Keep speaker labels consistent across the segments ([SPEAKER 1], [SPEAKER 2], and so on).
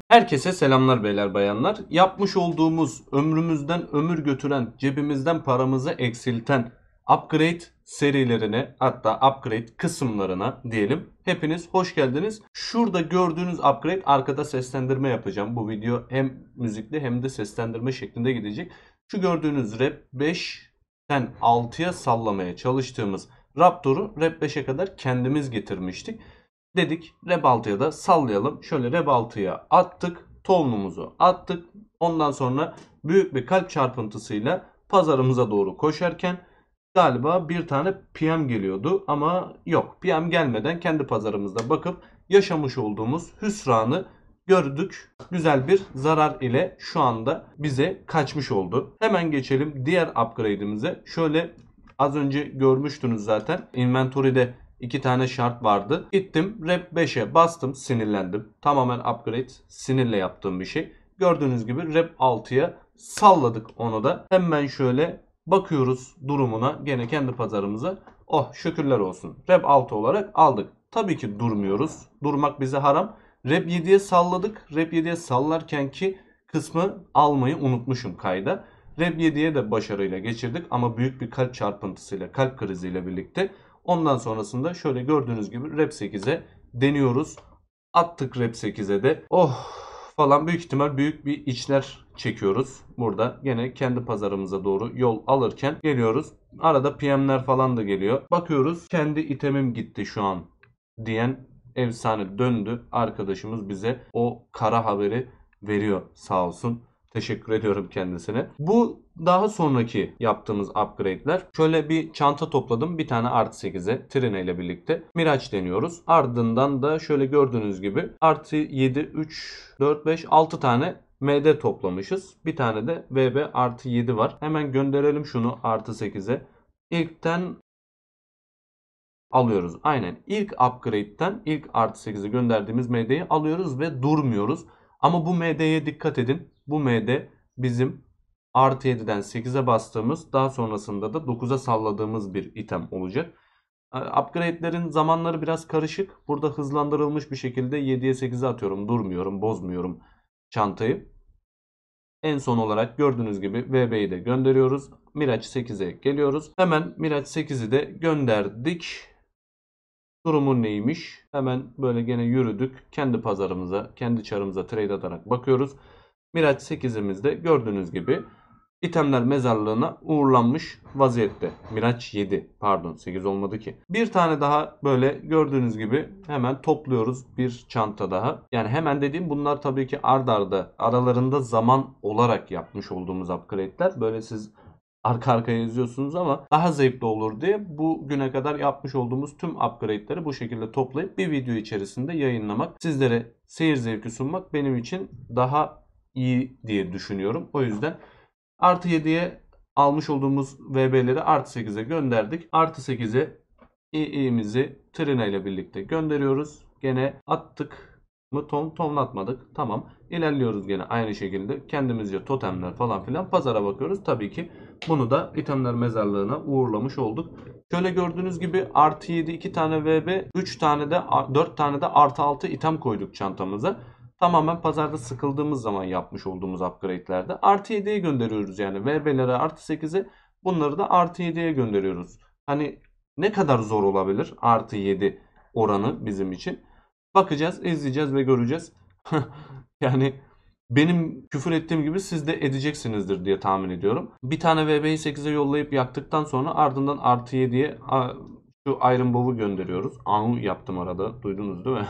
[SPEAKER 1] Herkese selamlar beyler bayanlar. Yapmış olduğumuz ömrümüzden ömür götüren, cebimizden paramızı eksilten upgrade serilerine, hatta upgrade kısımlarına diyelim. Hepiniz hoş geldiniz. Şurada gördüğünüz upgrade, arkada seslendirme yapacağım. Bu video hem müzikli hem de seslendirme şeklinde gidecek. Şu gördüğünüz Rap 5'ten 6'ya sallamaya çalıştığımız Raptor'u Rap 5'e kadar kendimiz getirmiştik. Dedik Rap 6'ya da sallayalım. Şöyle Rap 6'ya attık. Tohumumuzu attık. Ondan sonra büyük bir kalp çarpıntısıyla pazarımıza doğru koşarken galiba bir tane PM geliyordu ama yok. PM gelmeden kendi pazarımızda bakıp yaşamış olduğumuz hüsranı gördük. Güzel bir zarar ile şu anda bize kaçmış oldu. Hemen geçelim diğer upgrade'imize. Şöyle az önce görmüştünüz zaten. Inventory'de 2 tane şart vardı. Gittim Rap 5'e bastım, sinirlendim. Tamamen upgrade sinirle yaptığım bir şey. Gördüğünüz gibi Rap 6'ya salladık onu da. Hemen şöyle bakıyoruz durumuna, gene kendi pazarımıza. Oh şükürler olsun. Rap 6 olarak aldık. Tabii ki durmuyoruz. Durmak bize haram. Rap 7'ye salladık. Rap 7'ye sallarken ki kısmı almayı unutmuşum kayda. Rap 7'ye de başarıyla geçirdik ama büyük bir kalp çarpıntısıyla, kalp kriziyle birlikte. Ondan sonrasında şöyle gördüğünüz gibi Rap 8'e deniyoruz. Attık Rap 8'e de. Oh falan, büyük ihtimal büyük bir içler çekiyoruz. Burada gene kendi pazarımıza doğru yol alırken geliyoruz. Arada PM'ler falan da geliyor. Bakıyoruz kendi itemim gitti şu an diyen efsane döndü. Arkadaşımız bize o kara haberi veriyor sağ olsun. Teşekkür ediyorum kendisine. Bu daha sonraki yaptığımız upgrade'ler. Şöyle bir çanta topladım. Bir tane artı 8'e Trine ile birlikte Miraç deniyoruz. Ardından da şöyle gördüğünüz gibi artı 7, 3, 4, 5, 6 tane MD toplamışız. Bir tane de VB artı 7 var. Hemen gönderelim şunu artı 8'e. İlkten alıyoruz. Aynen. İlk upgrade'den ilk artı 8'i gönderdiğimiz MD'yi alıyoruz ve durmuyoruz. Ama bu MD'ye dikkat edin. Bu MD bizim artı 7'den 8'e bastığımız, daha sonrasında da 9'a salladığımız bir item olacak. Upgrade'lerin zamanları biraz karışık. Burada hızlandırılmış bir şekilde 7'ye 8'e atıyorum. Durmuyorum, bozmuyorum çantayı. En son olarak gördüğünüz gibi VB'yi de gönderiyoruz. Miraç 8'e geliyoruz. Hemen Miraç 8'i de gönderdik. Durumu neymiş? Hemen böyle gene yürüdük. Kendi pazarımıza, kendi çarımıza trade atarak bakıyoruz. Miraç 8'imizde gördüğünüz gibi itemler mezarlığına uğurlanmış vaziyette. Miraç 7, pardon 8 olmadı ki. Bir tane daha böyle gördüğünüz gibi hemen topluyoruz, bir çanta daha. Yani hemen dediğim, bunlar tabii ki ard arda aralarında zaman olarak yapmış olduğumuz upgrade'ler. Böyle siz arka arkaya izliyorsunuz ama daha zevkli olur diye bugüne kadar yapmış olduğumuz tüm upgrade'leri bu şekilde toplayıp bir video içerisinde yayınlamak, sizlere seyir zevki sunmak benim için daha iyi diye düşünüyorum. O yüzden artı 7'ye almış olduğumuz VB'leri artı 8'e gönderdik. Artı 8'e İ'imizi Trina ile birlikte gönderiyoruz. Gene attık mı, tomlatmadık. Tamam. İlerliyoruz gene aynı şekilde. Kendimizce totemler falan filan pazara bakıyoruz. Tabii ki bunu da itemler mezarlığına uğurlamış olduk. Şöyle gördüğünüz gibi artı 7 2 tane VB, 3 tane de 4 tane de artı 6 item koyduk çantamıza. Tamamen pazarda sıkıldığımız zaman yapmış olduğumuz upgrade'lerde artı 7'ye gönderiyoruz yani. VB'lere artı 8'e, bunları da artı 7'ye gönderiyoruz. Hani ne kadar zor olabilir artı 7 oranı bizim için? Bakacağız, izleyeceğiz ve göreceğiz. Yani benim küfür ettiğim gibi siz de edeceksinizdir diye tahmin ediyorum. Bir tane VB'yi 8'e yollayıp yaktıktan sonra ardından artı 7'ye şu Iron Bow'u gönderiyoruz. Anu yaptım arada. Duydunuz değil mi?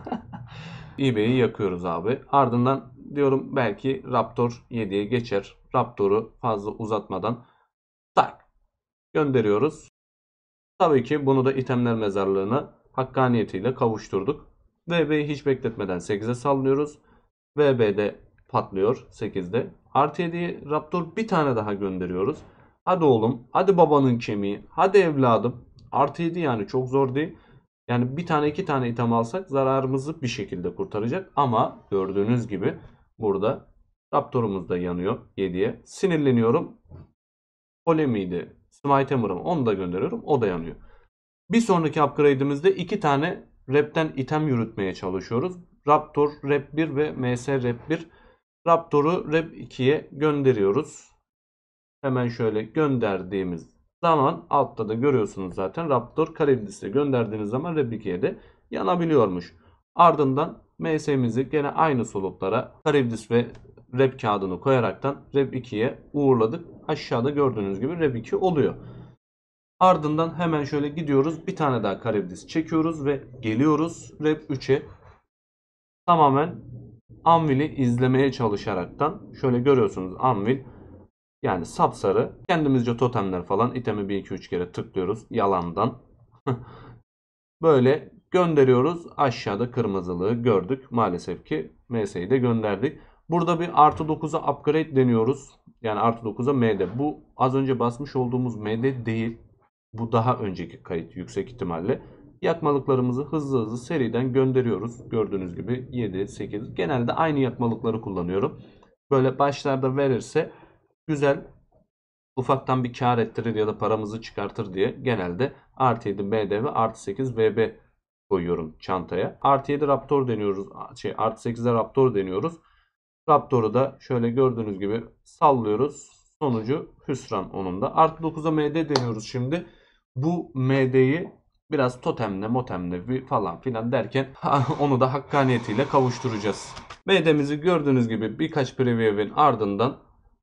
[SPEAKER 1] eBay'i yakıyoruz abi. Ardından diyorum belki Raptor 7'ye geçer. Raptor'u fazla uzatmadan tak gönderiyoruz. Tabii ki bunu da itemler mezarlığına hakkaniyetiyle kavuşturduk. VB'yi hiç bekletmeden 8'e sallıyoruz. VB'de patlıyor 8'de. Artı 7'ye Raptor bir tane daha gönderiyoruz. Hadi oğlum, hadi babanın kemiği, hadi evladım. Artı 7 yani çok zor değil. Yani bir tane iki tane item alsak zararımızı bir şekilde kurtaracak. Ama gördüğünüz gibi burada Raptor'umuz da yanıyor 7'ye. Sinirleniyorum. Pole miydi? Smite Hammer'ım, onu da gönderiyorum. O da yanıyor. Bir sonraki upgrade'imizde iki tane Rap'ten item yürütmeye çalışıyoruz. Raptor Rep 1 ve MS Rep 1. Raptor'u Rep 2'ye gönderiyoruz. Hemen şöyle gönderdiğimiz zaman altta da görüyorsunuz zaten Raptor Karidis'e gönderdiğiniz zaman Rep 2'ye de yanabiliyormuş. Ardından MS'mizi gene aynı soluklara Karidis ve Rep kağıdını koyaraktan Rep 2'ye uğurladık. Aşağıda gördüğünüz gibi Rep 2 oluyor. Ardından hemen şöyle gidiyoruz. Bir tane daha Karidis çekiyoruz ve geliyoruz Rep 3'e. Tamamen Anvil'i izlemeye çalışaraktan şöyle görüyorsunuz Anvil yani sapsarı. Kendimizce totemler falan itemi 1-2-3 kere tıklıyoruz yalandan. Böyle gönderiyoruz. Aşağıda kırmızılığı gördük. Maalesef ki MS'yi de gönderdik. Burada bir artı 9'a upgrade deniyoruz. Yani artı 9'a MD. Bu az önce basmış olduğumuz MD değil. Bu daha önceki kayıt yüksek ihtimalle. Yakmalıklarımızı hızlı hızlı seriden gönderiyoruz. Gördüğünüz gibi 7, 8. Genelde aynı yakmalıkları kullanıyorum. Böyle başlarda verirse güzel, ufaktan bir kar ettirir ya da paramızı çıkartır diye genelde artı 7 BD ve artı 8 VB koyuyorum çantaya. Artı 7 Raptor deniyoruz. Artı 8'e Raptor deniyoruz. Raptor'u da şöyle gördüğünüz gibi sallıyoruz. Sonucu hüsran onun da. Artı 9'a MD deniyoruz şimdi. Bu MD'yi biraz totemle motemle falan filan derken onu da hakkaniyetiyle kavuşturacağız. MD'mizi gördüğünüz gibi birkaç preview'in ardından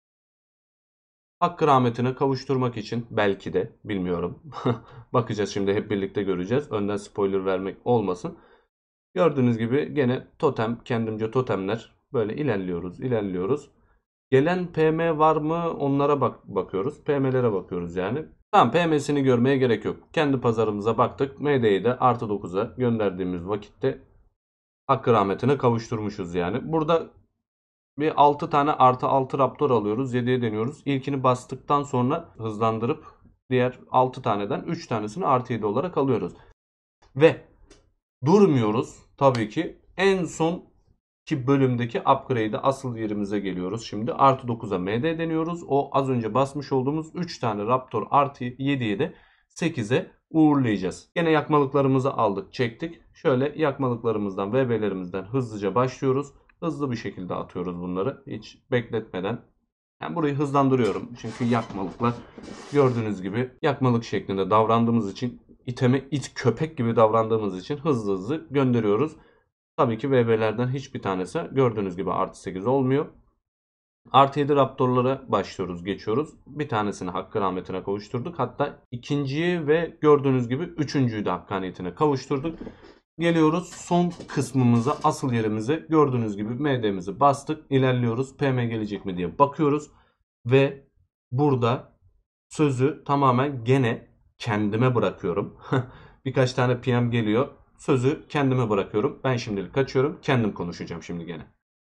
[SPEAKER 1] hakkı rahmetine kavuşturmak için belki de bilmiyorum. Bakacağız şimdi hep birlikte göreceğiz. Önden spoiler vermek olmasın. Gördüğünüz gibi gene totem, kendimce totemler böyle ilerliyoruz. Gelen PM var mı onlara bakıyoruz. PM'lere bakıyoruz yani. Tamam, PM'sini görmeye gerek yok. Kendi pazarımıza baktık. MD'yi de artı 9'a gönderdiğimiz vakitte hakkı rahmetine kavuşturmuşuz yani. Burada bir 6 tane artı 6 Raptor alıyoruz. 7'ye deniyoruz. İlkini bastıktan sonra hızlandırıp diğer 6 taneden 3 tanesini artı 7 olarak alıyoruz. Ve durmuyoruz tabii ki. En son ki bölümdeki upgrade'e asıl yerimize geliyoruz. Şimdi artı 9'a MD deniyoruz. O az önce basmış olduğumuz 3 tane Raptor artı 7'ye de 8'e uğurlayacağız. Gene yakmalıklarımızı aldık, çektik. Şöyle yakmalıklarımızdan, VB'lerimizden hızlıca başlıyoruz. Hızlı bir şekilde atıyoruz bunları. Hiç bekletmeden. Yani burayı hızlandırıyorum. Çünkü yakmalıklar gördüğünüz gibi yakmalık şeklinde davrandığımız için iteme it köpek gibi davrandığımız için hızlı hızlı gönderiyoruz. Tabii ki VB'lerden hiçbir tanesi gördüğünüz gibi artı 8 olmuyor. Artı 7 Raptor'lara başlıyoruz, geçiyoruz. Bir tanesini hakkı rahmetine kavuşturduk. Hatta ikinciyi ve gördüğünüz gibi üçüncüyü de hakkaniyetine kavuşturduk. Geliyoruz son kısmımıza, asıl yerimize. Gördüğünüz gibi MD'mizi bastık. İlerliyoruz. PM gelecek mi diye bakıyoruz. Ve burada sözü tamamen gene kendime bırakıyorum. Birkaç tane PM geliyor. Sözü kendime bırakıyorum. Ben şimdilik kaçıyorum. Kendim konuşacağım şimdi gene.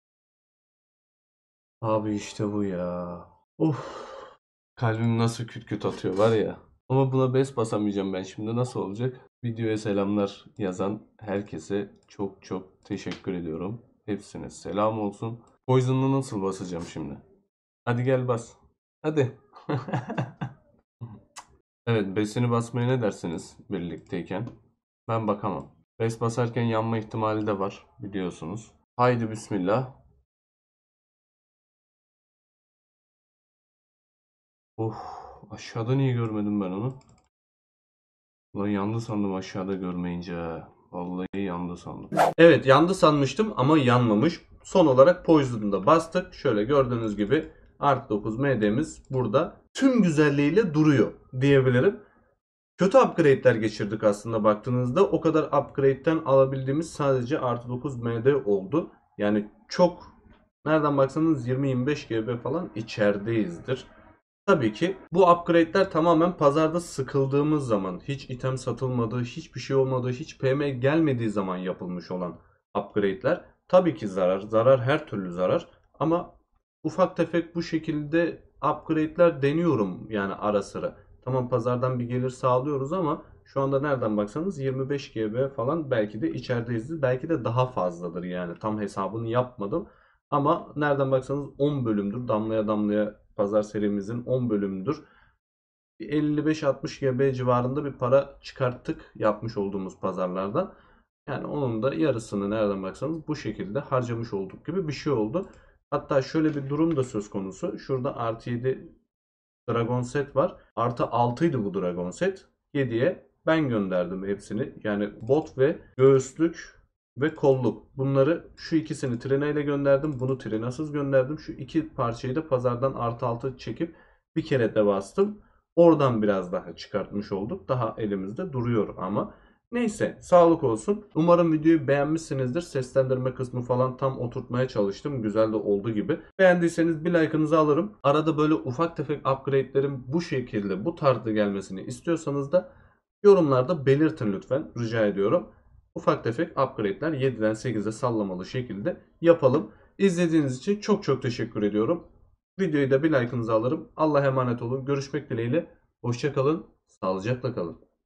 [SPEAKER 1] Abi işte bu ya. Of. Kalbim nasıl küt küt atıyor var ya. Ama buna bes basamayacağım ben şimdi. Nasıl olacak? Videoya selamlar yazan herkese çok çok teşekkür ediyorum. Hepsine selam olsun. Poison'u nasıl basacağım şimdi? Hadi gel bas. Hadi. Evet, besini basmaya ne dersiniz birlikteyken? Ben bakamam. Bes basarken yanma ihtimali de var biliyorsunuz. Haydi bismillah. Of, aşağıda niye görmedim ben onu? Ulan yandı sandım aşağıda görmeyince. Vallahi yandı sandım. Evet, yandı sanmıştım ama yanmamış. Son olarak Poison'da bastık. Şöyle gördüğünüz gibi artı 9 MD'miz burada tüm güzelliğiyle duruyor diyebilirim. Kötü upgrade'ler geçirdik aslında baktığınızda. O kadar upgrade'den alabildiğimiz sadece artı 9 MD oldu. Yani çok, nereden baksanız 20-25 GB falan içerideyizdir. Tabii ki bu upgrade'ler tamamen pazarda sıkıldığımız zaman, hiç item satılmadığı, hiçbir şey olmadığı, hiç PM gelmediği zaman yapılmış olan upgrade'ler. Tabii ki zarar. Zarar, her türlü zarar. Ama ufak tefek bu şekilde upgrade'ler deniyorum yani ara sıra. Tamam, pazardan bir gelir sağlıyoruz ama şu anda nereden baksanız 25 GB falan belki de içerideyiz. Belki de daha fazladır yani. Tam hesabını yapmadım. Ama nereden baksanız 10 bölümdür. Damlaya damlaya pazar serimizin 10 bölümüdür. 55-60 GB civarında bir para çıkarttık yapmış olduğumuz pazarlardan. Yani onun da yarısını nereden baksanız bu şekilde harcamış olduk gibi bir şey oldu. Hatta şöyle bir durum da söz konusu. Şurada artı 7 Dragon set var. Artı 6 idi bu Dragon set. 7'ye ben gönderdim hepsini. Yani bot ve göğüslük ve kolluk. Bunları şu ikisini Trina ile gönderdim. Bunu Trina'sız gönderdim. Şu iki parçayı da pazardan artı 6 çekip bir kere de bastım. Oradan biraz daha çıkartmış olduk. Daha elimizde duruyor ama. Neyse, sağlık olsun. Umarım videoyu beğenmişsinizdir. Seslendirme kısmı falan tam oturtmaya çalıştım. Güzel de oldu gibi. Beğendiyseniz bir like'ınızı alırım. Arada böyle ufak tefek upgrade'lerin bu şekilde, bu tarzda gelmesini istiyorsanız da yorumlarda belirtin lütfen. Rica ediyorum. Ufak tefek upgrade'ler 7'den 8'e sallamalı şekilde yapalım. İzlediğiniz için çok çok teşekkür ediyorum. Videoyu da bir like'ınızı alırım. Allah'a emanet olun. Görüşmek dileğiyle. Hoşça kalın. Sağlıcakla kalın.